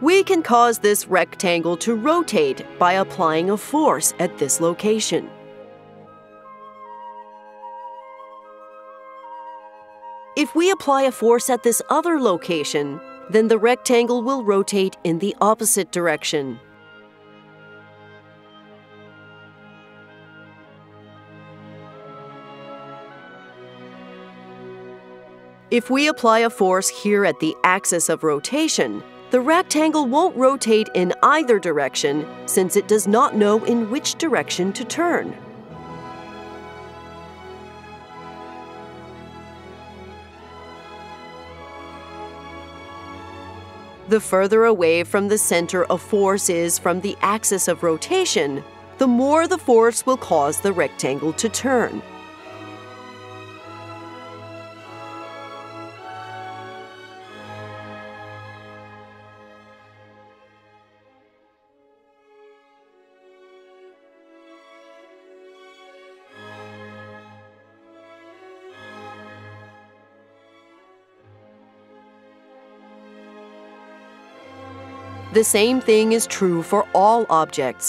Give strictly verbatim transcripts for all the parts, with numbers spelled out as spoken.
We can cause this rectangle to rotate by applying a force at this location. If we apply a force at this other location, then the rectangle will rotate in the opposite direction. If we apply a force here at the axis of rotation, the rectangle won't rotate in either direction since it does not know in which direction to turn. The further away from the center of force is from the axis of rotation, the more the force will cause the rectangle to turn. The same thing is true for all objects.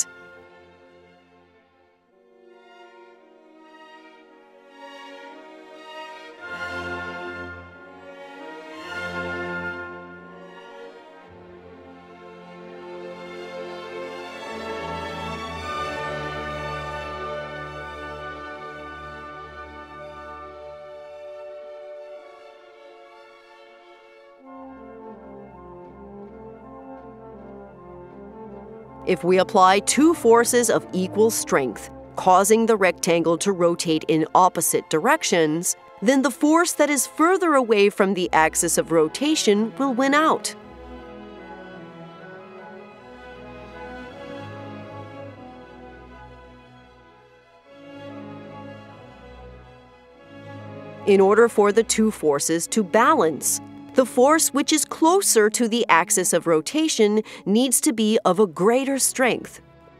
If we apply two forces of equal strength, causing the rectangle to rotate in opposite directions, then the force that is further away from the axis of rotation will win out. In order for the two forces to balance, the force which is closer to the axis of rotation needs to be of a greater strength.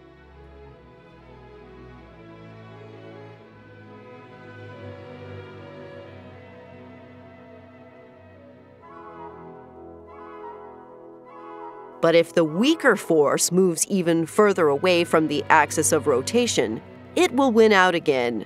But if the weaker force moves even further away from the axis of rotation, it will win out again.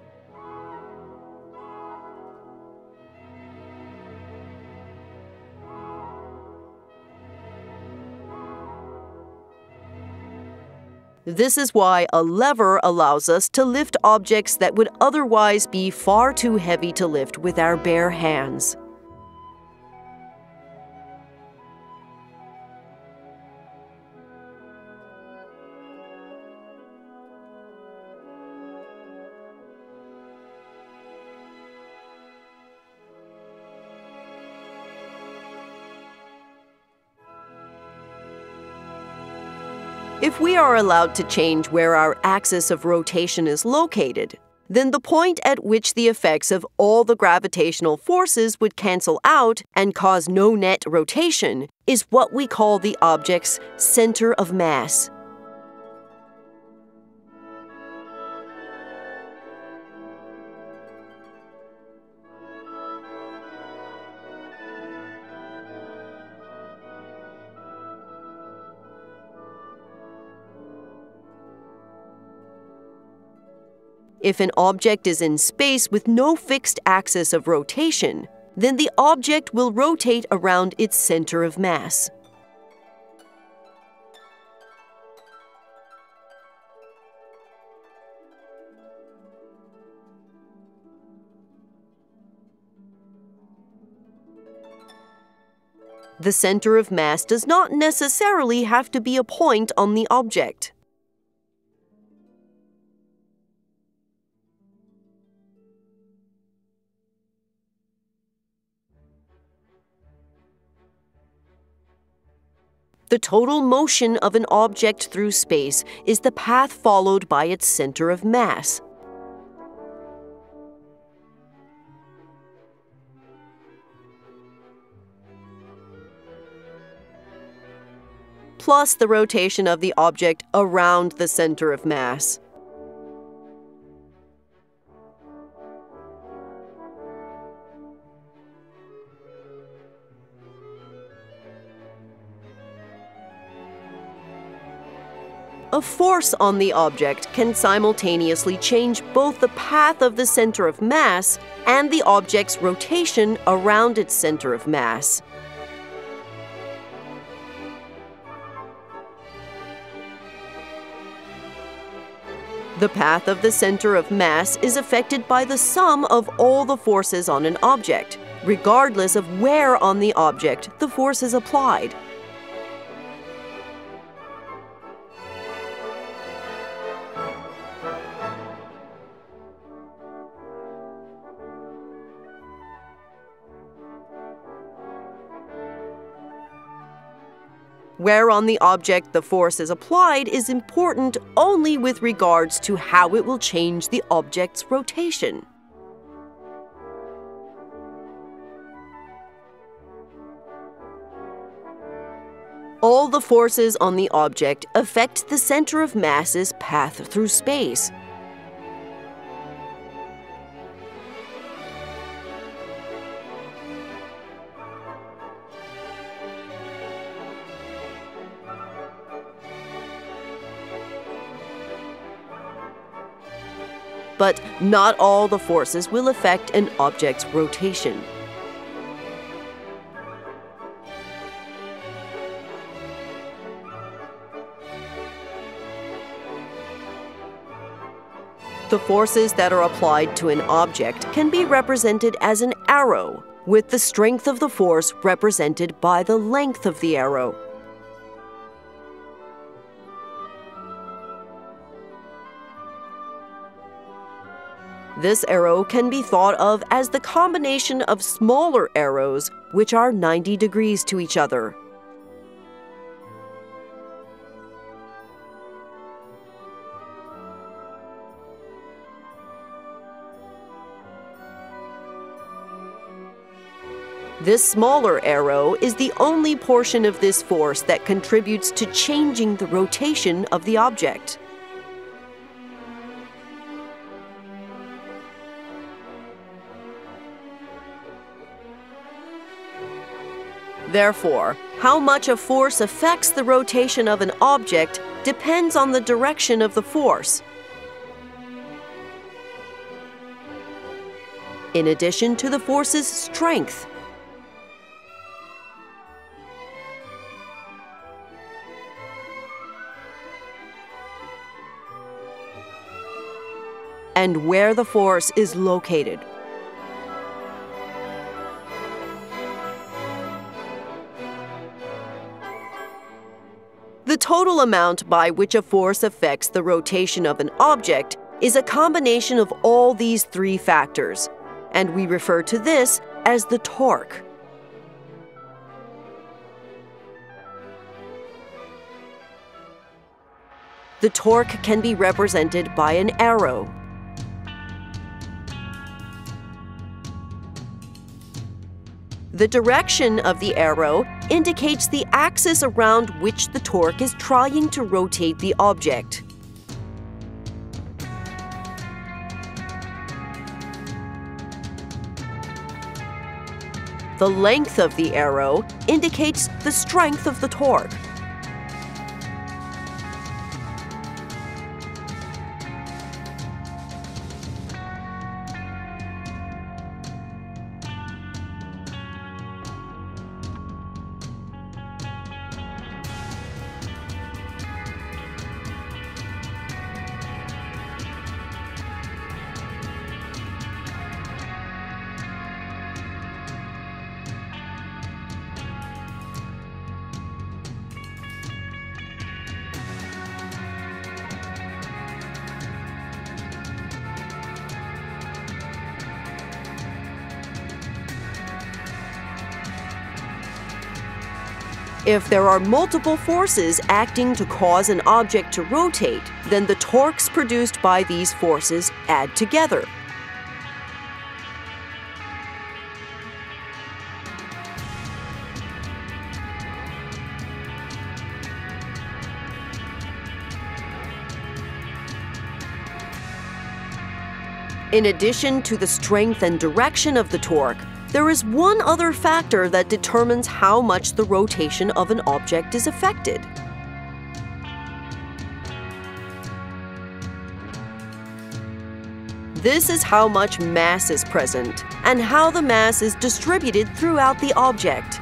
This is why a lever allows us to lift objects that would otherwise be far too heavy to lift with our bare hands. If we are allowed to change where our axis of rotation is located, then the point at which the effects of all the gravitational forces would cancel out and cause no net rotation is what we call the object's center of mass. If an object is in space with no fixed axis of rotation, then the object will rotate around its center of mass. The center of mass does not necessarily have to be a point on the object. The total motion of an object through space is the path followed by its center of mass. Plus the rotation of the object around the center of mass. A force on the object can simultaneously change both the path of the center of mass and the object's rotation around its center of mass. The path of the center of mass is affected by the sum of all the forces on an object, regardless of where on the object the force is applied. Where on the object the force is applied is important only with regards to how it will change the object's rotation. All the forces on the object affect the center of mass's path through space. But not all the forces will affect an object's rotation. The forces that are applied to an object can be represented as an arrow, with the strength of the force represented by the length of the arrow. This arrow can be thought of as the combination of smaller arrows which are ninety degrees to each other. This smaller arrow is the only portion of this force that contributes to changing the rotation of the object. Therefore, how much a force affects the rotation of an object depends on the direction of the force, in addition to the force's strength. And where the force is located. The total amount by which a force affects the rotation of an object is a combination of all these three factors, and we refer to this as the torque. The torque can be represented by an arrow. The direction of the arrow indicates the axis around which the torque is trying to rotate the object. The length of the arrow indicates the strength of the torque. If there are multiple forces acting to cause an object to rotate, then the torques produced by these forces add together. In addition to the strength and direction of the torque, there is one other factor that determines how much the rotation of an object is affected. This is how much mass is present and how the mass is distributed throughout the object.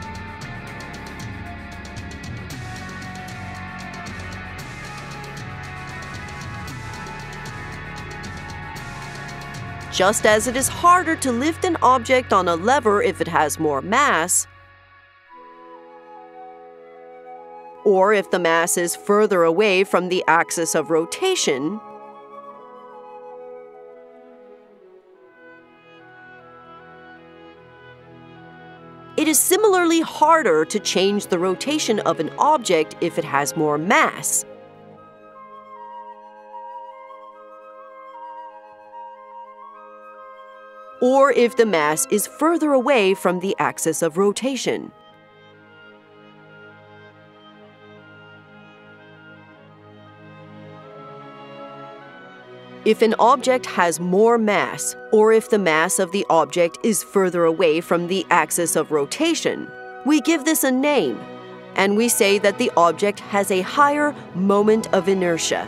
Just as it is harder to lift an object on a lever if it has more mass, or if the mass is further away from the axis of rotation, it is similarly harder to change the rotation of an object if it has more mass. Or if the mass is further away from the axis of rotation. If an object has more mass, or if the mass of the object is further away from the axis of rotation, we give this a name, and we say that the object has a higher moment of inertia.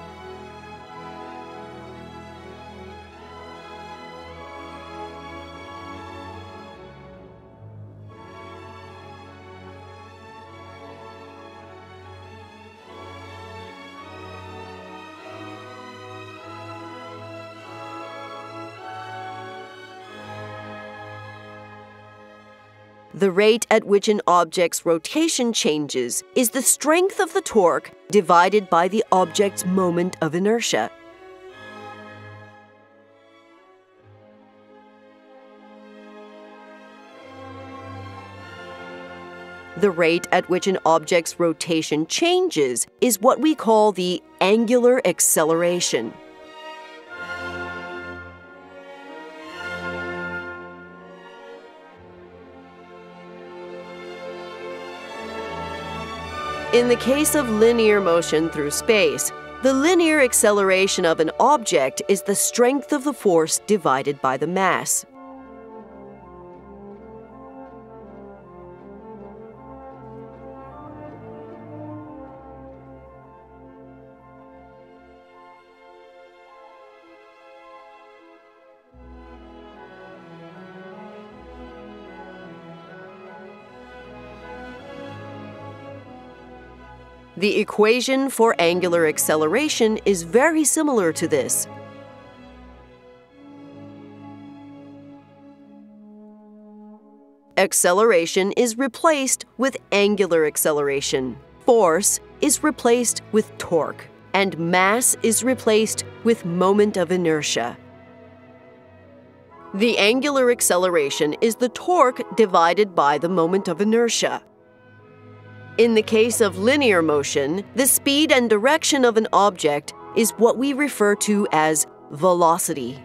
The rate at which an object's rotation changes is the strength of the torque divided by the object's moment of inertia. The rate at which an object's rotation changes is what we call the angular acceleration. In the case of linear motion through space, the linear acceleration of an object is the strength of the force divided by the mass. The equation for angular acceleration is very similar to this. Acceleration is replaced with angular acceleration. Force is replaced with torque, and mass is replaced with moment of inertia. The angular acceleration is the torque divided by the moment of inertia. In the case of linear motion, the speed and direction of an object is what we refer to as velocity.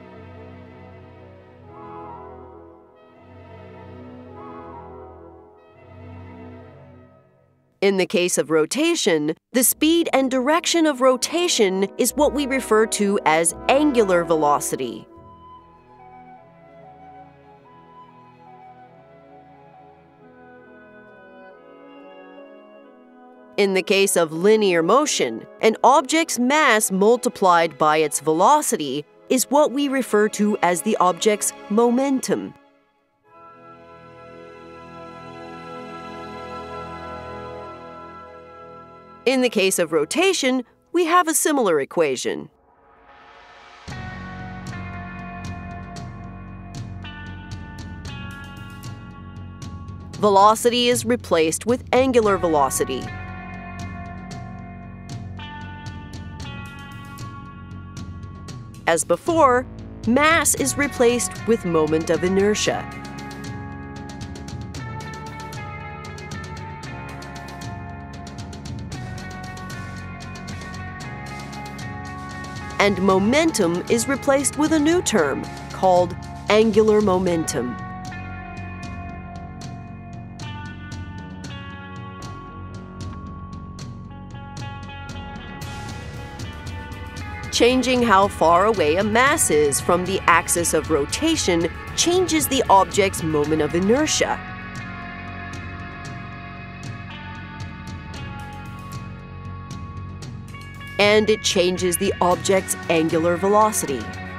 In the case of rotation, the speed and direction of rotation is what we refer to as angular velocity. In the case of linear motion, an object's mass multiplied by its velocity is what we refer to as the object's momentum. In the case of rotation, we have a similar equation. Velocity is replaced with angular velocity. As before, mass is replaced with moment of inertia. And momentum is replaced with a new term called angular momentum. Changing how far away a mass is from the axis of rotation changes the object's moment of inertia. And it changes the object's angular velocity.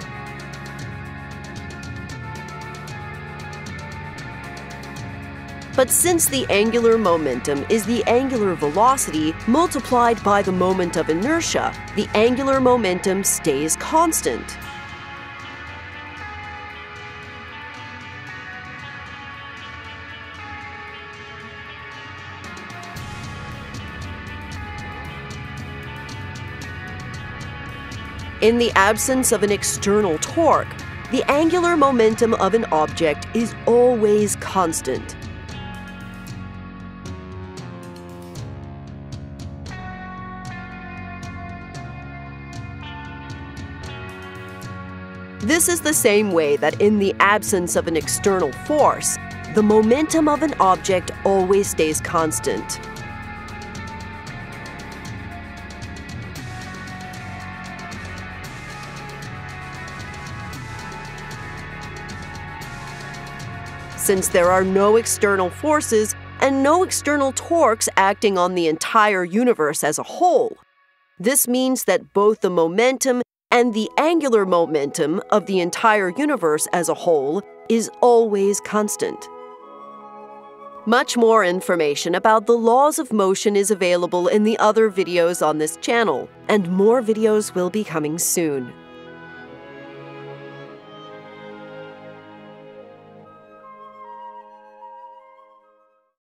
But since the angular momentum is the angular velocity multiplied by the moment of inertia, the angular momentum stays constant. In the absence of an external torque, the angular momentum of an object is always constant. This is the same way that in the absence of an external force, the momentum of an object always stays constant. Since there are no external forces and no external torques acting on the entire universe as a whole, this means that both the momentum and the angular momentum of the entire universe as a whole is always constant. Much more information about the laws of motion is available in the other videos on this channel, and more videos will be coming soon.